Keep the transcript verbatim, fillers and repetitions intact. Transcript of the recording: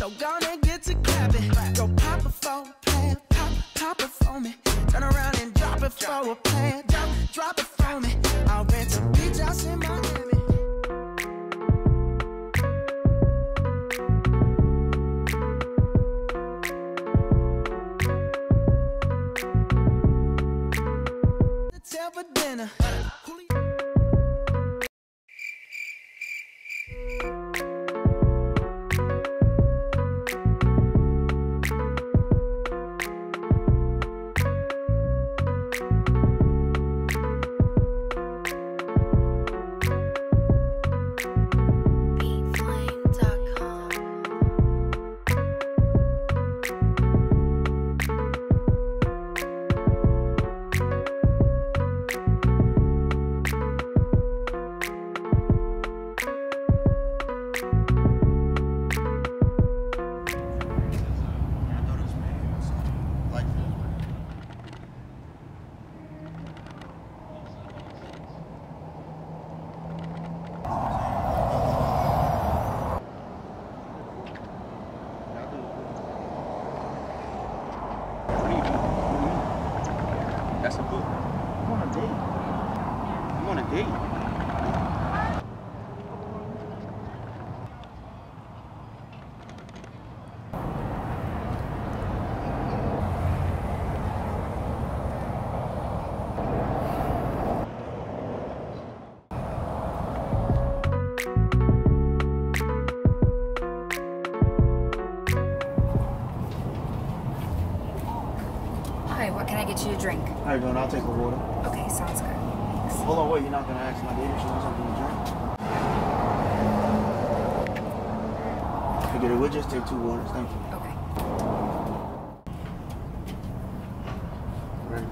So gonna get to clapping. Go pop it for a plan, pop, pop it for me. Turn around and drop it for a plan, drop, drop it for me. I'll rent a beach house in Miami. Tell for dinner. That's a book. I'm on a date. I'm on a date. Hi, what can I get you to drink? How you doing? I'll take a water. Okay, sounds good. Thanks. Hold on, wait. You're not going to ask my date if she wants something to drink? Forget it. We'll just take two waters. Thank you. Okay. Ready?